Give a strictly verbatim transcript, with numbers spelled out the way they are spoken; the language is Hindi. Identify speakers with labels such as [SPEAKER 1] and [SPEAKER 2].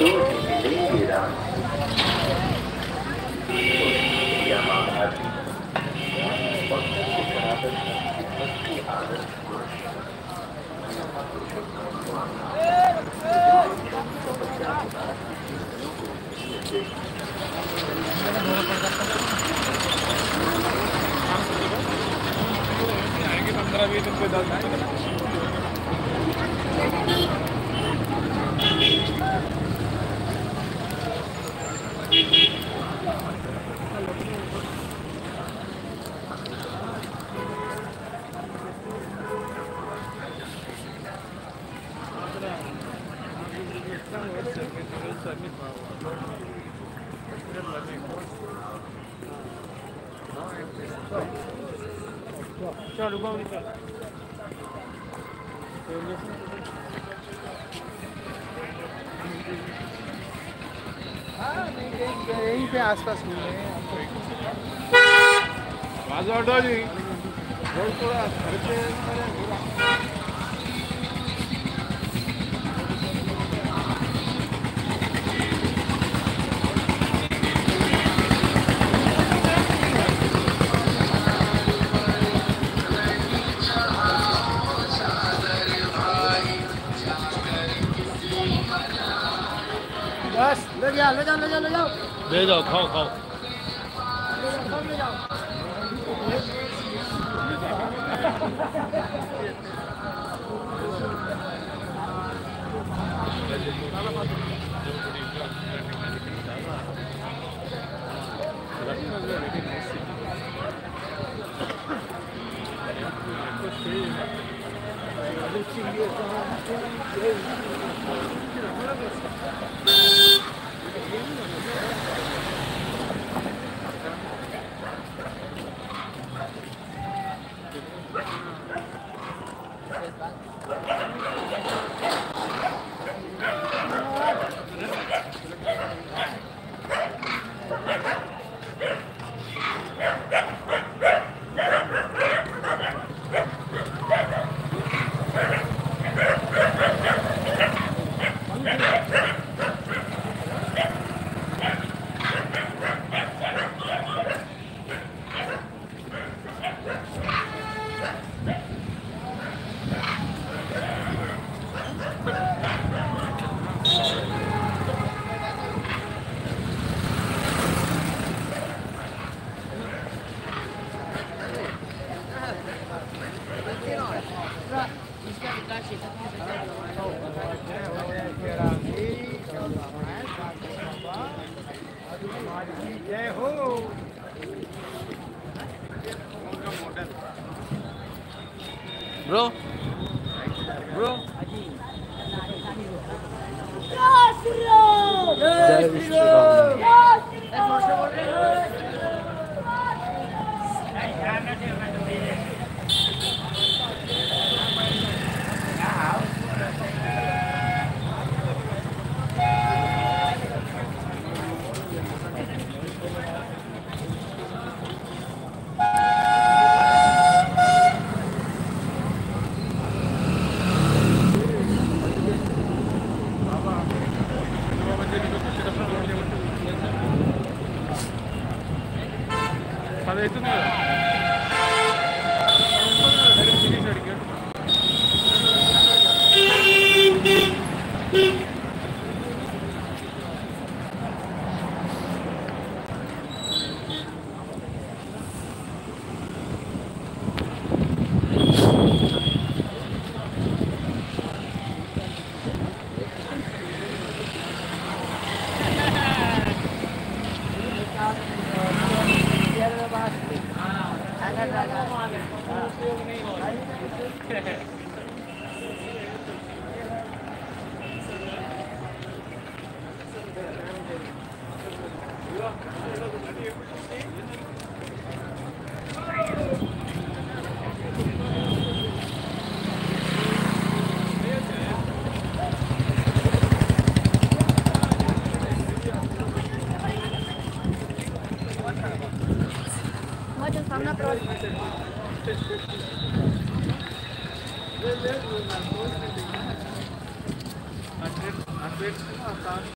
[SPEAKER 1] तो ही मिलेंगे राम। या महाभारती और सत्य सनातन सबकी आदर्श पुरुष महापुरुषोत्तम भगवान तपस्या के बाद
[SPEAKER 2] पंद्रह बीस रुपये दस चलो बाबू चल
[SPEAKER 3] यहीं पे आसपास मिल रहे हैं
[SPEAKER 2] बाजू हटो जी
[SPEAKER 3] थोड़ा खर्चे बस ले जाओ ले जाओ ले जाओ ले जाओ
[SPEAKER 2] ले जाओ खाओ खाओ
[SPEAKER 3] ले जाओ जय हो
[SPEAKER 2] ब्रो ब्रो
[SPEAKER 3] जय श्री राम जय श्री राम
[SPEAKER 2] अरे इतना
[SPEAKER 3] सामना
[SPEAKER 2] हंड्रेड हंड्रेड